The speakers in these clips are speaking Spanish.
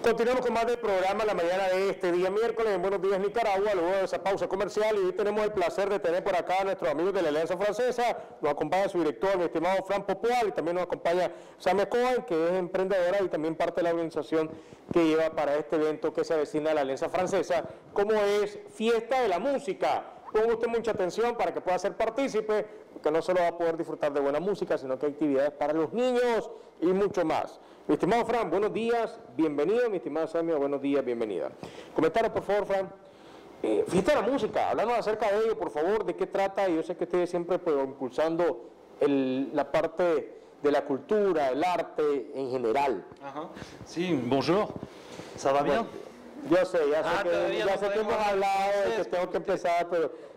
Continuamos con más del programa la mañana de este día miércoles en Buenos Días Nicaragua, luego de esa pausa comercial, y hoy tenemos el placer de tener por acá a nuestros amigos de la Alianza Francesa. Nos acompaña su director, mi estimado Fran Popoal, y también nos acompaña Samia Cohen, que es emprendedora y también parte de la organización que lleva para este evento que se avecina a la Alianza Francesa, como es Fiesta de la Música. Ponga usted mucha atención para que pueda ser partícipe, porque no solo va a poder disfrutar de buena música, sino que hay actividades para los niños y mucho más. Mi estimado Fran, buenos días, bienvenido. Mi estimada Samia, buenos días, bienvenida. Comentaros, por favor, Fran. Fiesta de la Música, háblanos acerca de ello, por favor, de qué trata. Yo sé que ustedes siempre pues, impulsando la parte de la cultura, el arte en general. Ajá. Sí, bonjour, ¿ça va bien? Yo sé, ya sé que hemos hablado de que tengo que empezar, pero...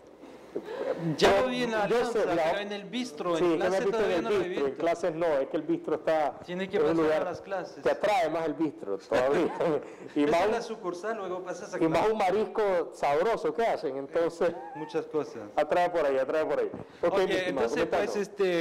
Ya lo vi en la Alianza, pero en el bistro, sí, en clase todavía no lo he visto. En clases no, es que el bistro está... Tiene que pasar a las clases. Te atrae más el bistro todavía. Y más la sucursal, luego pasas a clase. Y más un marisco sabroso que hacen, entonces... Muchas cosas. Atrae por ahí, atrae por ahí. Okay, entonces pues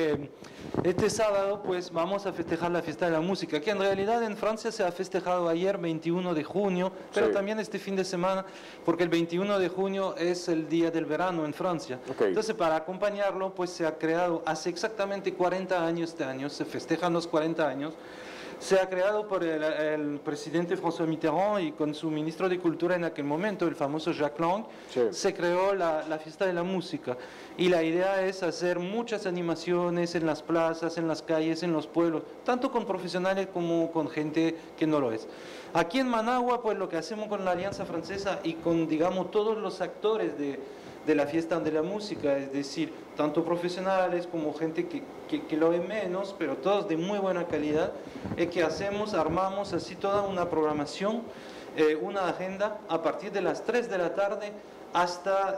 este sábado pues vamos a festejar la fiesta de la música, que en realidad en Francia se ha festejado ayer 21 de junio, pero sí, también este fin de semana, porque el 21 de junio es el día del verano en Francia. Okay. Entonces para acompañarlo pues se ha creado hace exactamente 40 años, este año se festejan los 40 años, se ha creado por el presidente François Mitterrand y con su ministro de Cultura en aquel momento, el famoso Jacques Lang, sí, se creó la fiesta de la música. Y la idea es hacer muchas animaciones en las plazas, en las calles, en los pueblos, tanto con profesionales como con gente que no lo es. Aquí en Managua, pues lo que hacemos con la Alianza Francesa y con, digamos, todos los actores de la fiesta de la música, es decir, tanto profesionales como gente que lo ve menos, pero todos de muy buena calidad, es que armamos así toda una programación, una agenda a partir de las 3 de la tarde hasta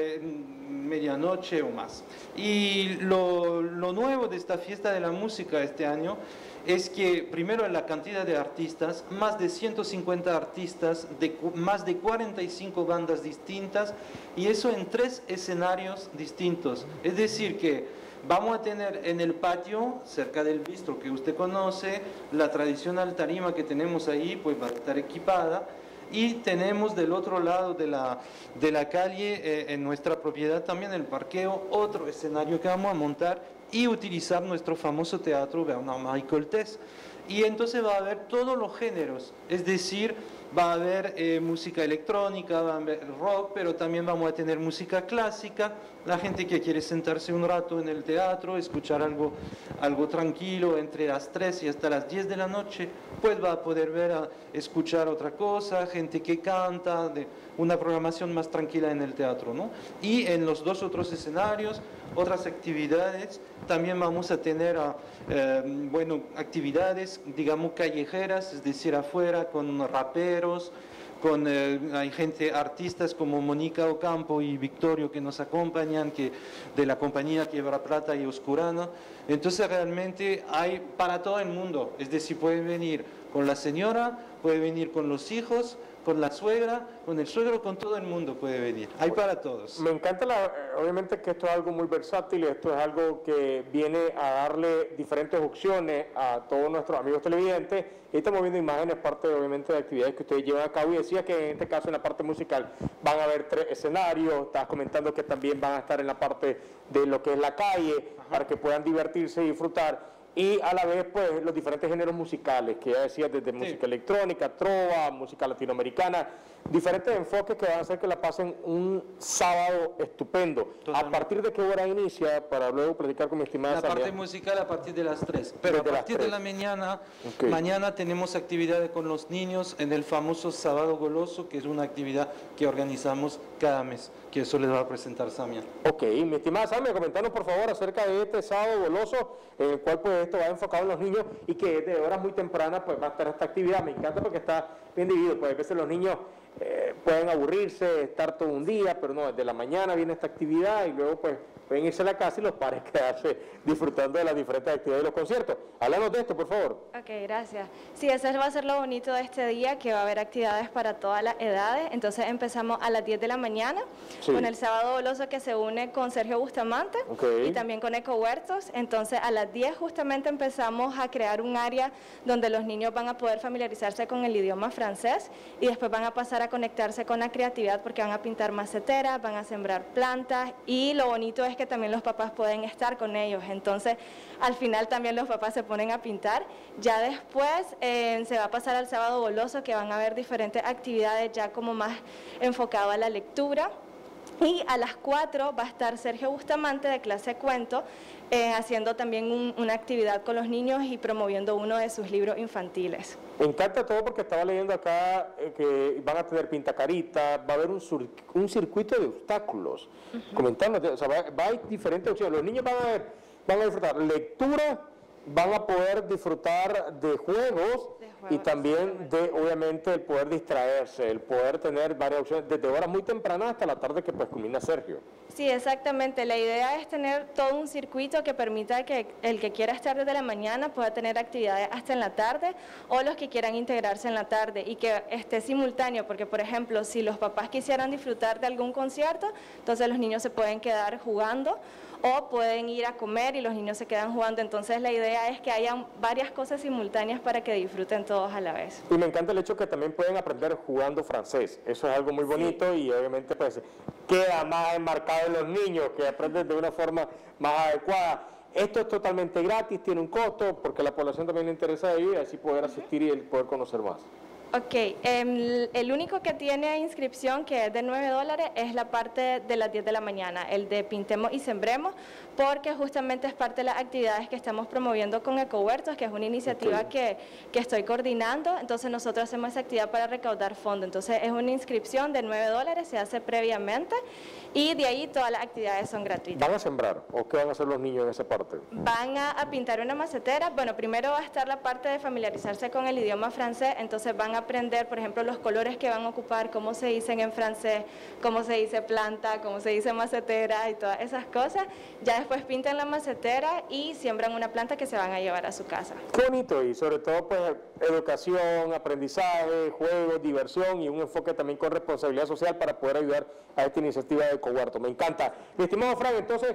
medianoche o más. Y lo nuevo de esta fiesta de la música este año es que primero la cantidad de artistas, más de 150 artistas, de más de 45 bandas distintas, y eso en 3 escenarios distintos. Es decir que vamos a tener en el patio, cerca del bistro que usted conoce, la tradicional tarima que tenemos ahí, pues va a estar equipada. Y tenemos del otro lado de la calle, en nuestra propiedad también, el parqueo, otro escenario que vamos a montar y utilizar nuestro famoso teatro Bernard-Marie Coltés. Y entonces va a haber todos los géneros, es decir, va a haber música electrónica, va a haber rock, pero también vamos a tener música clásica. La gente que quiere sentarse un rato en el teatro, escuchar algo tranquilo entre las 3 y hasta las 10 de la noche, pues va a poder escuchar otra cosa, gente que canta, una programación más tranquila en el teatro, ¿no? Y en los 2 otros escenarios, otras actividades, también vamos a tener actividades, digamos, callejeras, es decir, afuera, con raperos, hay artistas como Mónica Ocampo y Victorio que nos acompañan, de la compañía Quiebra Plata y Oscurana. Entonces realmente hay para todo el mundo, es decir, puede venir con la señora, puede venir con los hijos, con la suegra, con el suegro, con todo el mundo puede venir. Hay para todos. Me encanta, obviamente que esto es algo muy versátil, esto es algo que viene a darle diferentes opciones a todos nuestros amigos televidentes. Y estamos viendo imágenes, parte obviamente de actividades que ustedes llevan a cabo, y decía que en este caso en la parte musical van a haber 3 escenarios, estabas comentando que también van a estar en la parte de lo que es la calle, ajá, para que puedan divertirse y disfrutar. Y a la vez, pues, los diferentes géneros musicales, que ya decías, desde música electrónica, trova, música latinoamericana, diferentes enfoques que van a hacer que la pasen un sábado estupendo. Totalmente. ¿A partir de qué hora inicia? Para luego platicar con mi estimada Samia. La parte musical a partir de las 3, pero a partir de la mañana, mañana tenemos actividades con los niños en el famoso Sábado Goloso, que es una actividad que organizamos cada mes, que eso les va a presentar Samia. Ok, mi estimada Samia, comentanos por favor acerca de este Sábado Goloso, en el cual pues esto va enfocado en los niños y que desde horas muy tempranas pues va a estar esta actividad. Me encanta porque está bien dividido, pues a veces los niños pueden aburrirse, estar todo un día, pero no, desde la mañana viene esta actividad y luego pues pueden irse a la casa y los padres quedarse disfrutando de las diferentes actividades y los conciertos. Háblanos de esto, por favor. Ok, gracias. Sí, eso va a ser lo bonito de este día, que va a haber actividades para todas las edades. Entonces empezamos a las 10 de la mañana con el Sábado Goloso, que se une con Sergio Bustamante y también con Eco Huertos. Entonces a las 10 justamente empezamos a crear un área donde los niños van a poder familiarizarse con el idioma francés y después van a pasar a conectarse con la creatividad porque van a pintar maceteras, van a sembrar plantas y lo bonito es que también los papás pueden estar con ellos. Entonces al final también los papás se ponen a pintar. Ya después se va a pasar al Sábado Goloso, que van a haber diferentes actividades ya como más enfocado a la lectura. Y a las 4 va a estar Sergio Bustamante de clase cuento, haciendo también una actividad con los niños y promoviendo uno de sus libros infantiles. Me encanta todo porque estaba leyendo acá que van a tener pintacarita, va a haber un circuito de obstáculos. Comentando, o sea, va a haber diferentes opciones. Los niños van a disfrutar lectura, van a poder disfrutar de juegos y también de, obviamente, el poder distraerse, el poder tener varias opciones desde horas muy tempranas hasta la tarde que pues culmina Sergio. Sí, exactamente. La idea es tener todo un circuito que permita que el que quiera estar desde la mañana pueda tener actividades hasta en la tarde o los que quieran integrarse en la tarde y que esté simultáneo, porque por ejemplo, si los papás quisieran disfrutar de algún concierto, entonces los niños se pueden quedar jugando o pueden ir a comer y los niños se quedan jugando. Entonces la idea es que haya varias cosas simultáneas para que disfruten todos a la vez. Y me encanta el hecho que también pueden aprender jugando francés. Eso es algo muy bonito y obviamente pues queda más enmarcado en los niños que aprenden de una forma más adecuada. Esto es totalmente gratis, tiene un costo porque a la población también le interesa ir y así poder asistir y el poder conocer más. Ok, el único que tiene inscripción que es de $9 es la parte de las 10 de la mañana, el de Pintemos y Sembremos, porque justamente es parte de las actividades que estamos promoviendo con Ecohuertos, que es una iniciativa que estoy coordinando. Entonces nosotros hacemos esa actividad para recaudar fondos. Entonces es una inscripción de $9, se hace previamente y de ahí todas las actividades son gratuitas. ¿Van a sembrar o qué van a hacer los niños en esa parte? Van a pintar una macetera. Bueno, primero va a estar la parte de familiarizarse con el idioma francés, entonces van a aprender, por ejemplo, los colores que van a ocupar, cómo se dicen en francés, cómo se dice planta, cómo se dice macetera y todas esas cosas. Ya después pintan la macetera y siembran una planta que se van a llevar a su casa. Qué bonito, y sobre todo pues educación, aprendizaje, juegos, diversión y un enfoque también con responsabilidad social para poder ayudar a esta iniciativa de Ecohuerto. Me encanta. Mi estimado Frank, entonces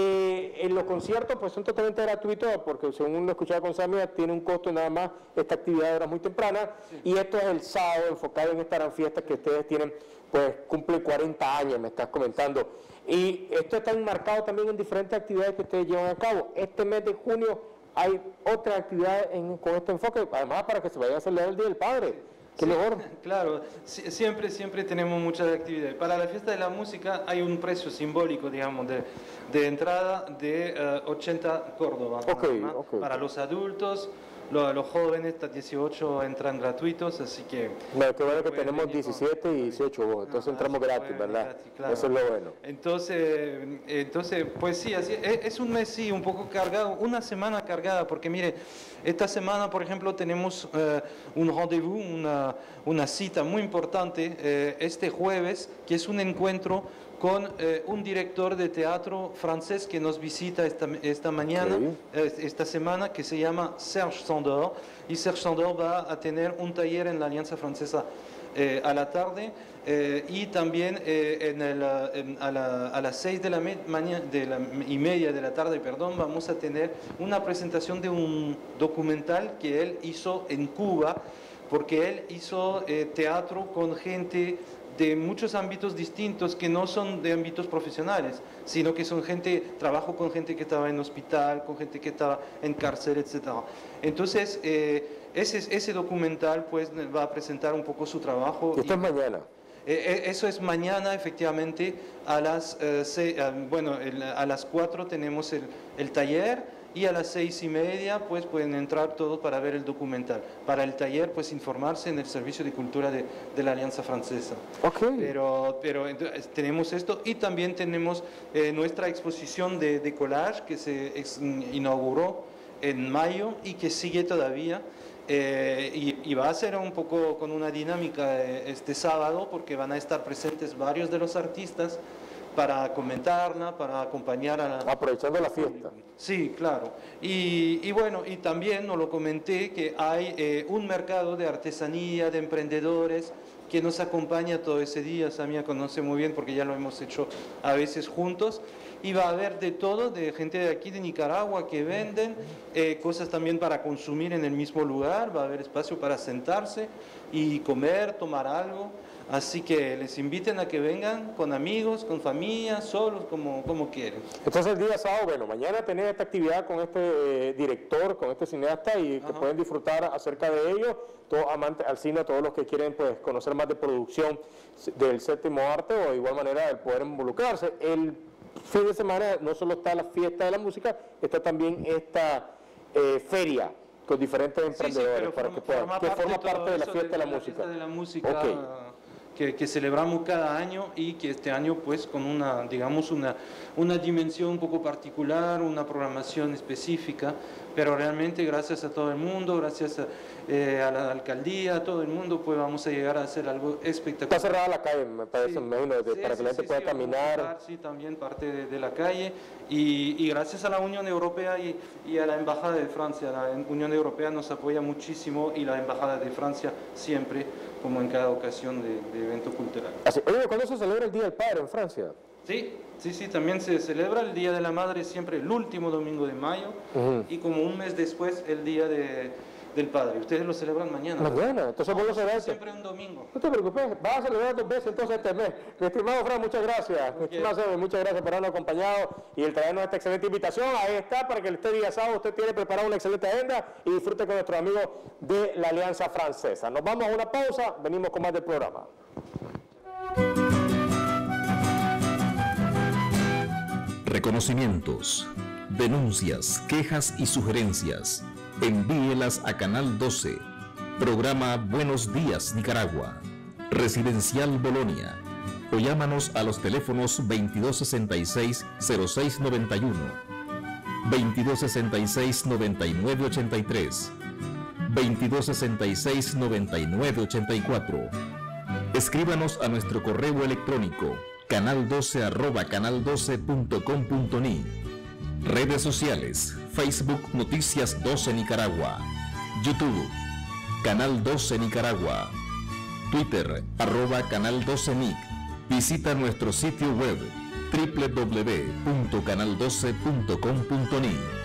en los conciertos pues son totalmente gratuitos porque según lo escuchaba con Samia tiene un costo nada más esta actividad de horas muy tempranas y esto es el sábado enfocado en esta gran fiesta que ustedes tienen, pues cumple 40 años, me estás comentando. Y esto está enmarcado también en diferentes actividades que ustedes llevan a cabo. Este mes de junio hay otras actividades con este enfoque, además para que se vaya a celebrar el Día del Padre. ¿Qué mejor? Claro, siempre tenemos muchas actividades. Para la fiesta de la música hay un precio simbólico, digamos, de entrada de 80 Córdoba. Para los adultos. Los jóvenes hasta 18 entran gratuitos, así que... Bueno, qué bueno que tenemos 17 y 18, entonces entramos gratis, ¿verdad? Gratis, claro. Eso es lo bueno. Entonces, pues sí, así, es un mes sí, un poco cargado, una semana cargada, porque mire, esta semana, por ejemplo, tenemos un rendezvous, una cita muy importante este jueves, que es un encuentro con un director de teatro francés que nos visita esta mañana, esta semana, que se llama Serge Sandor, y Serge Sandor va a tener un taller en la Alianza Francesa a la tarde y también a las 6 de la media de la tarde, vamos a tener una presentación de un documental que él hizo en Cuba, porque él hizo teatro con gente de muchos ámbitos distintos que no son de ámbitos profesionales, sino que son trabajo con gente que estaba en hospital, con gente que estaba en cárcel, etc. Entonces, ese documental pues va a presentar un poco su trabajo. ¿Esto es mañana? Eso es mañana, efectivamente, a las 4 tenemos el taller. Y a las 6:30 pues pueden entrar todos para ver el documental. Para el taller pues informarse en el Servicio de Cultura de la Alianza Francesa. Pero tenemos esto y también tenemos nuestra exposición de collage que se inauguró en mayo y que sigue todavía. y va a ser un poco con una dinámica este sábado, porque van a estar presentes varios de los artistas para comentarla, para acompañar a la... Aprovechando la fiesta. Sí, claro. Y bueno, y también nos lo comenté que hay un mercado de artesanía, de emprendedores, que nos acompaña todo ese día. Samia conoce muy bien porque ya lo hemos hecho a veces juntos. Y va a haber de todo, de gente de aquí de Nicaragua que venden cosas también para consumir en el mismo lugar. Va a haber espacio para sentarse y comer, tomar algo. Así que les inviten a que vengan con amigos, con familia, solos, como quieren. Entonces el día sábado, bueno, mañana tenés esta actividad con este director, con este cineasta, y que pueden disfrutar acerca de ello, todos amantes al cine, todos los que quieren pues conocer más de producción del séptimo arte, o de igual manera el poder involucrarse. El fin de semana no solo está la fiesta de la música, está también esta feria con diferentes emprendedores, para que puedan, que forma parte de la fiesta de la música. Okay. Que celebramos cada año, y que este año pues con una, digamos, una dimensión un poco particular, una programación específica, pero realmente gracias a todo el mundo, gracias a la alcaldía, a todo el mundo, pues vamos a llegar a hacer algo espectacular. Está cerrada la calle, me parece, para que la gente pueda caminar. Sí, también parte de la calle, y gracias a la Unión Europea y a la Embajada de Francia. La Unión Europea nos apoya muchísimo, y la Embajada de Francia siempre, como en cada ocasión de evento cultural. Así, oye, ¿cuándo se celebra el Día del Padre en Francia? Sí, también se celebra el Día de la Madre siempre el último domingo de mayo, y como un mes después el Día del Padre. Ustedes lo celebran mañana. Mañana, entonces vamos a celebrar siempre un domingo. No te preocupes, vas a celebrar 2 veces entonces este mes. Mi estimado Fran, muchas gracias. Mi estimado Sebe, muchas gracias por habernos acompañado y el traernos esta excelente invitación. Ahí está, para que este día sábado usted tiene preparado una excelente agenda y disfrute con nuestros amigos de la Alianza Francesa. Nos vamos a una pausa, venimos con más del programa. Reconocimientos, denuncias, quejas y sugerencias. Envíelas a Canal 12, programa Buenos Días Nicaragua, Residencial Bolonia, o llámanos a los teléfonos 2266-0691, 2266-9983, 2266-9984. Escríbanos a nuestro correo electrónico canal12@canal12.com.ni. Redes sociales: Facebook Noticias 12 Nicaragua, YouTube Canal 12 Nicaragua, Twitter @Canal 12 Nic. Visita nuestro sitio web www.canal12.com.ni.